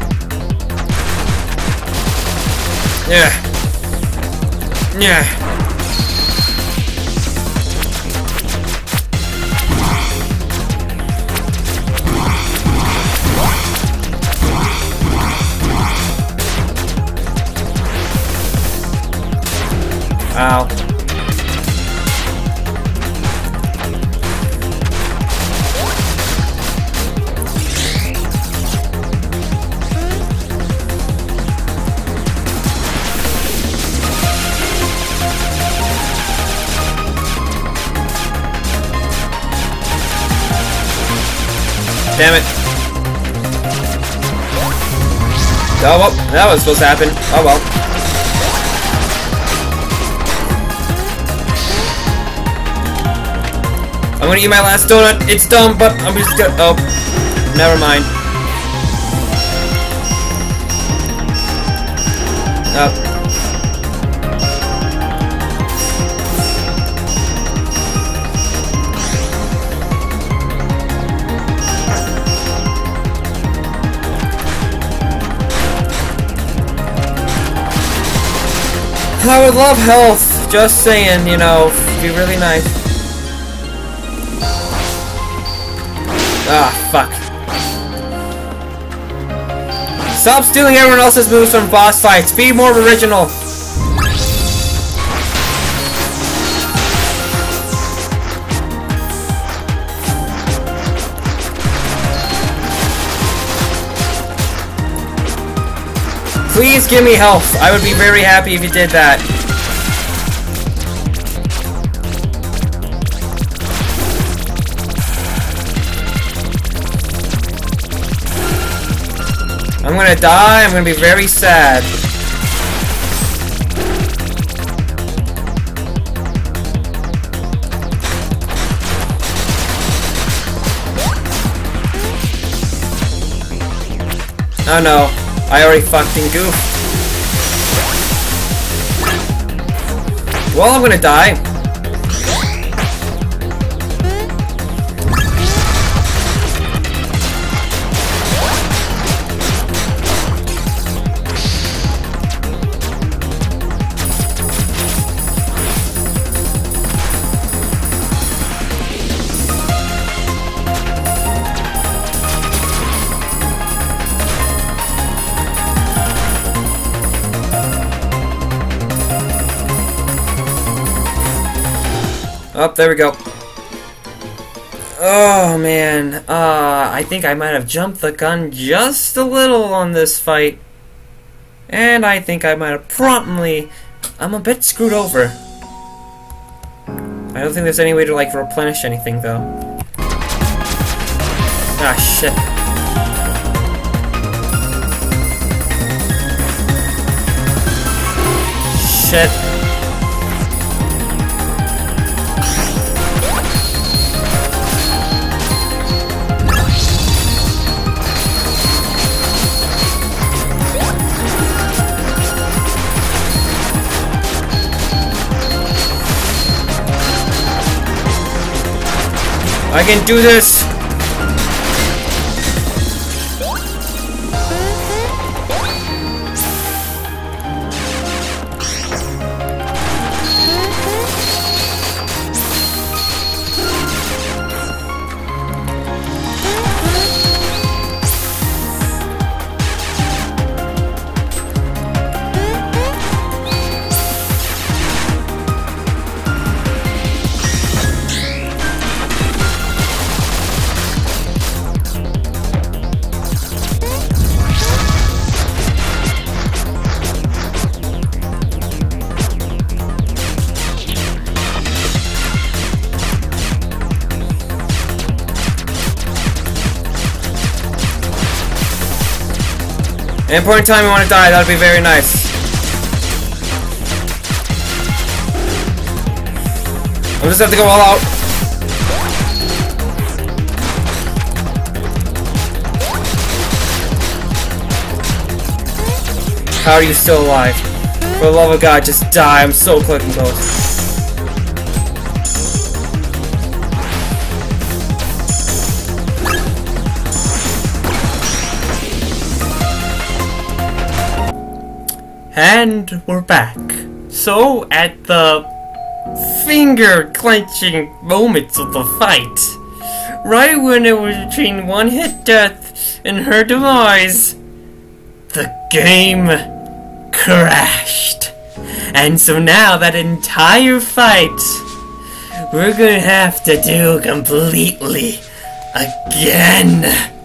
Yeah. Yeah. Ow. Damn it. Oh, well, that was supposed to happen. Oh, well. I'm gonna eat my last donut. It's dumb, but I'm just gonna... Oh. Never mind. Oh. I would love health, just saying, you know, it'd be really nice. Ah, fuck. Stop stealing everyone else's moves from boss fights, be more original. Please give me health. I would be very happy if you did that. I'm gonna die. I'm gonna be very sad. Oh no, I already fucking goofed. Well, I'm gonna die. Oh, there we go. Oh, man. Uh, I think I might have jumped the gun just a little on this fight. And I think I might have promptly... I'm a bit screwed over. I don't think there's any way to, like, replenish anything, though. Ah, shit. Shit. I can do this! Any point in time you want to die, that would be very nice. I'll just have to go all out. How are you still alive? For the love of God, just die. I'm so clicking close. And we're back. So, at the finger-clenching moments of the fight, right when it was between one hit death and her demise, the game crashed. And so now that entire fight, we're gonna have to do completely again.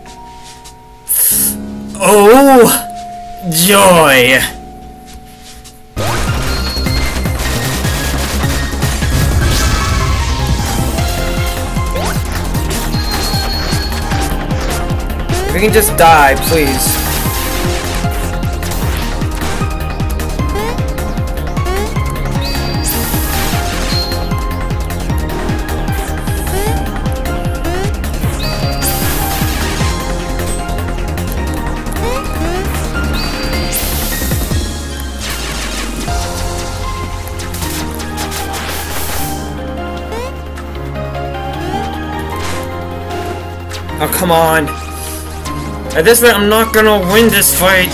Oh, joy. If we can just die, please. Oh, come on. At this rate, I'm not gonna win this fight.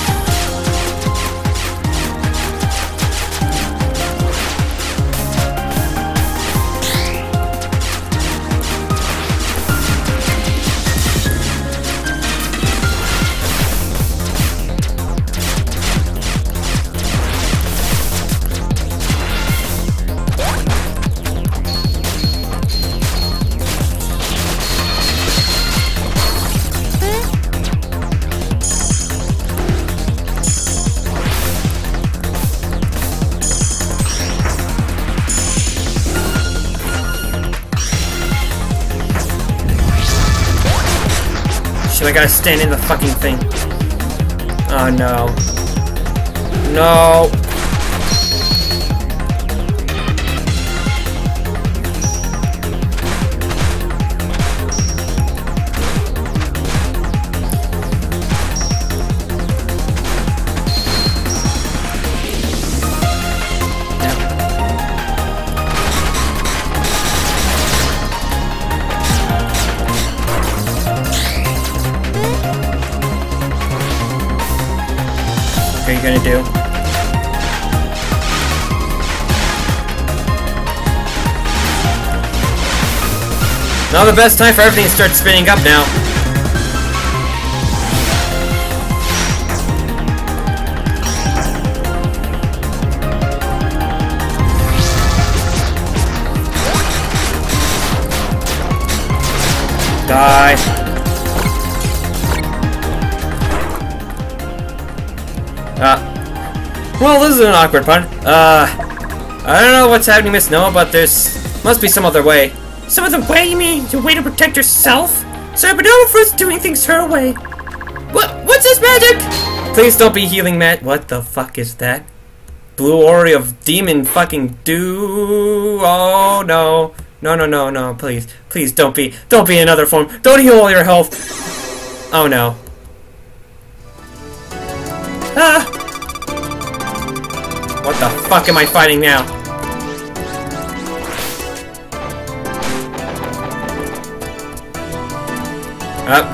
I gotta stand in the fucking thing. Oh no. No. Not the best time for everything to start spinning up now. Die. Uh, well, this is an awkward part. Uh, I don't know what's happening, Miss Noah, but there's must be some other way. Some other way? You mean a way to protect yourself? Sir, but no first doing things her way. What? What's this magic? Please don't be healing, Matt. What the fuck is that? Blue Ori of Demon fucking do. Oh no. No, no, no, no, please. Please don't be. Don't be another form. Don't heal all your health. Oh no. Ah! What the fuck am I fighting now? Up.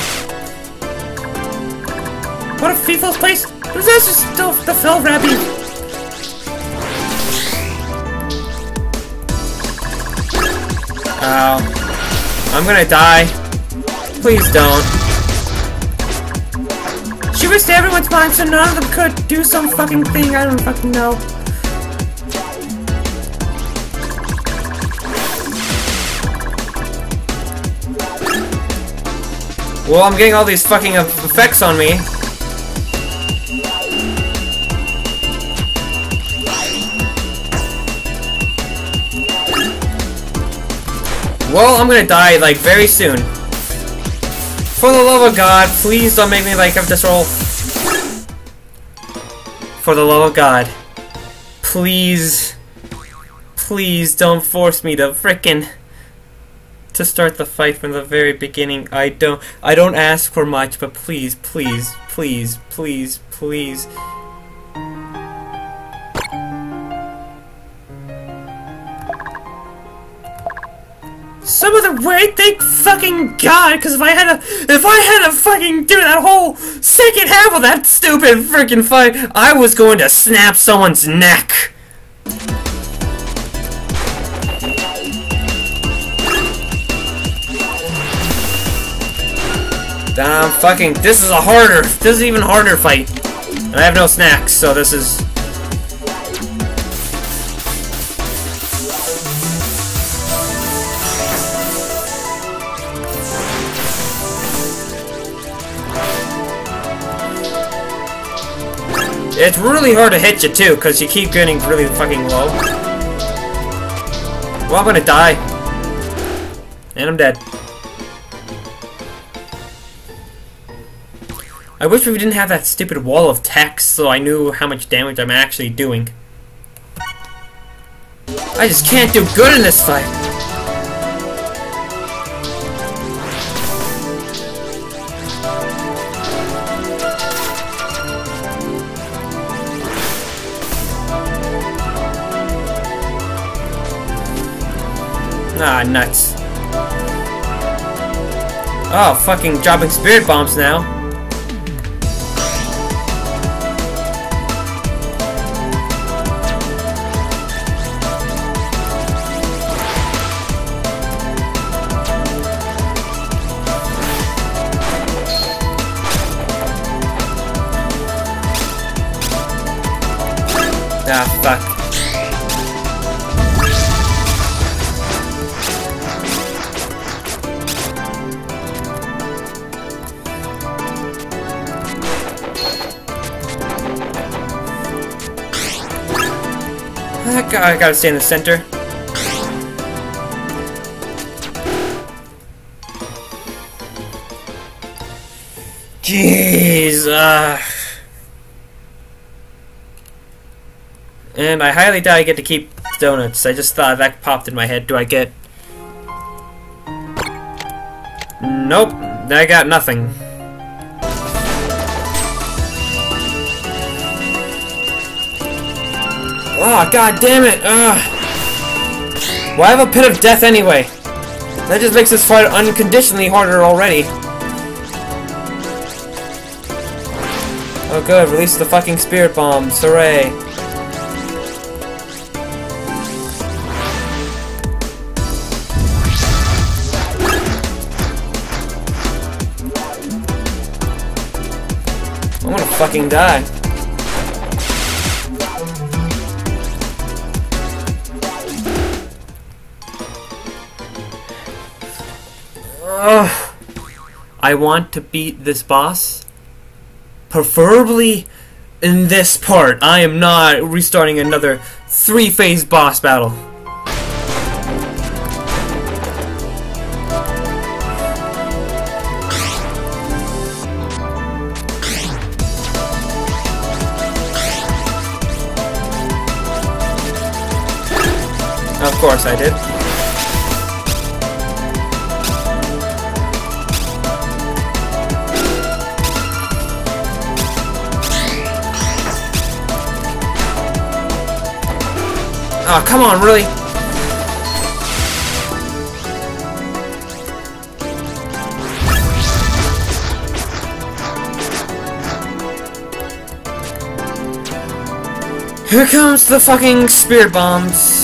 What a faithless place! Who's this? Is still the fell Rabi? Ow. I'm gonna die. Please don't. She risked everyone's mind so none of them could do some fucking thing. I don't fucking know. Well, I'm getting all these fucking effects on me. Well, I'm gonna die, like, very soon. For the love of God, please don't make me, like, have this roll. For the love of God. Please. Please don't force me to frickin' to start the fight from the very beginning. I don't I don't ask for much, but please, please, please, please, please. Some other way, thank fucking God, because if I had to, if I had to fucking do that whole second half of that stupid freaking fight, I was going to snap someone's neck. Damn, fucking, this is a harder, this is even harder fight. And I have no snacks, so this is... It's really hard to hit you too, because you keep getting really fucking low. Well, I'm gonna die. And I'm dead. I wish we didn't have that stupid wall of text so I knew how much damage I'm actually doing. I just can't do good in this fight. Ah, nuts. Oh, fucking dropping spirit bombs now. Ah, fuck. I gotta, I gotta stay in the center. Jeez. Uh. And I highly doubt I get to keep donuts. I just thought that popped in my head. Do I get... Nope. I got nothing. Oh, god damn it! Ugh. Well, I have a pit of death anyway. That just makes this fight unconditionally harder already. Oh good, release the fucking spirit bombs. Hooray. fucking die. Ugh. I want to beat this boss, preferably in this part. I am not restarting another three-phase boss battle. Of course I did. Oh, come on, really? Here comes the fucking spirit bombs.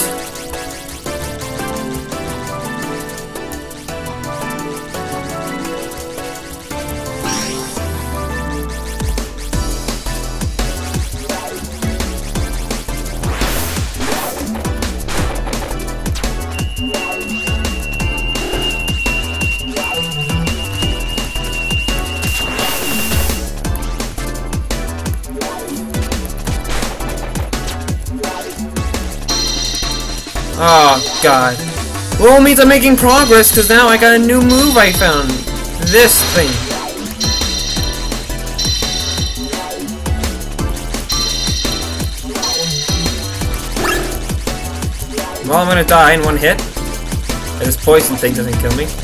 Oh, God. Well, it means I'm making progress, because now I got a new move I found. This thing. Well, I'm gonna die in one hit. And this poison thing doesn't kill me.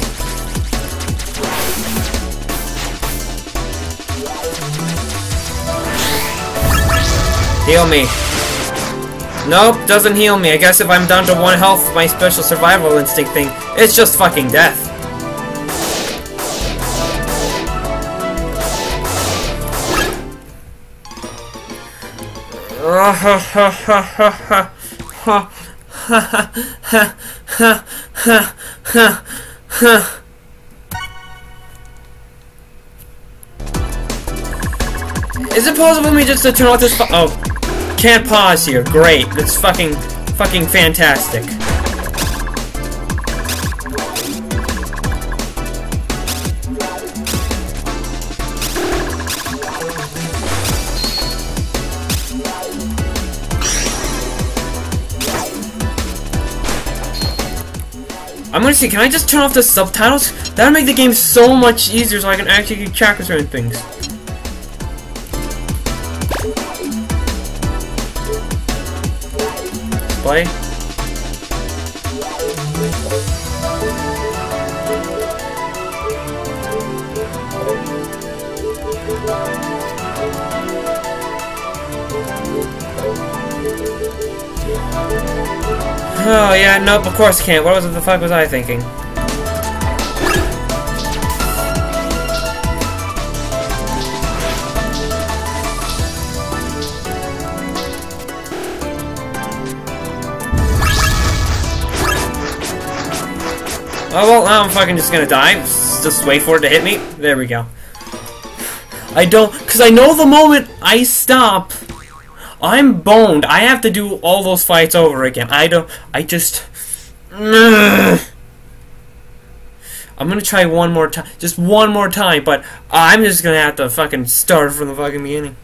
Heal me. Nope, doesn't heal me. I guess if I'm down to one health with my special survival instinct thing, it's just fucking death. Is it possible for me just to turn off this fu- oh. Can't pause here. Great. That's fucking, fucking fantastic. I'm gonna see, can I just turn off the subtitles? That'll make the game so much easier so I can actually keep track of certain things. Play. Oh yeah, nope, of course can't. What was the fuck was I thinking? Oh well, now I'm fucking just gonna die. Just wait for it to hit me. There we go. I don't, cause I know the moment I stop, I'm boned. I have to do all those fights over again. I don't, I just... Ugh. I'm gonna try one more time, just one more time, but I'm just gonna have to fucking start from the fucking beginning.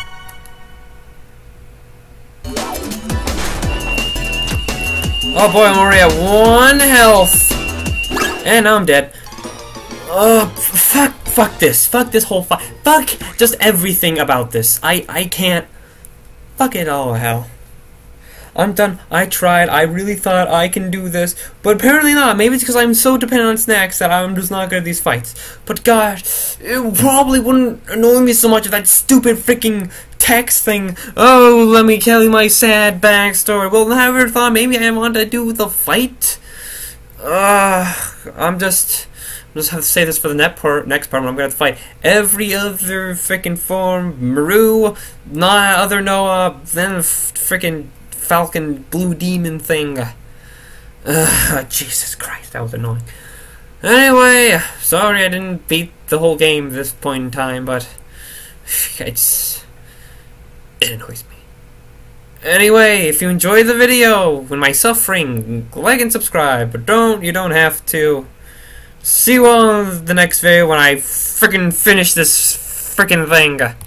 Oh boy, I'm already at one health. And now I'm dead. Oh, fuck, fuck this. Fuck this whole fight. Fuck just everything about this. I, I can't. Fuck it all, hell. I'm done. I tried. I really thought I can do this. But apparently not. Maybe it's because I'm so dependent on snacks that I'm just not good at these fights. But gosh, it probably wouldn't annoy me so much if that stupid freaking text thing. Oh, let me tell you my sad backstory. Well, I never thought maybe I want to do the fight. Uh, I'm just, I'm just have to say this for the net part, next part. I'm gonna have to fight every other freaking form, Maru, not other Noah, then freaking Falcon Blue Demon thing. Uh, Jesus Christ, that was annoying. Anyway, sorry I didn't beat the whole game at this point in time, but It's... It annoys me. Anyway, if you enjoy the video with my suffering, like and subscribe, but don't, you don't have to. See you all in the next video when I freaking finish this freaking thing.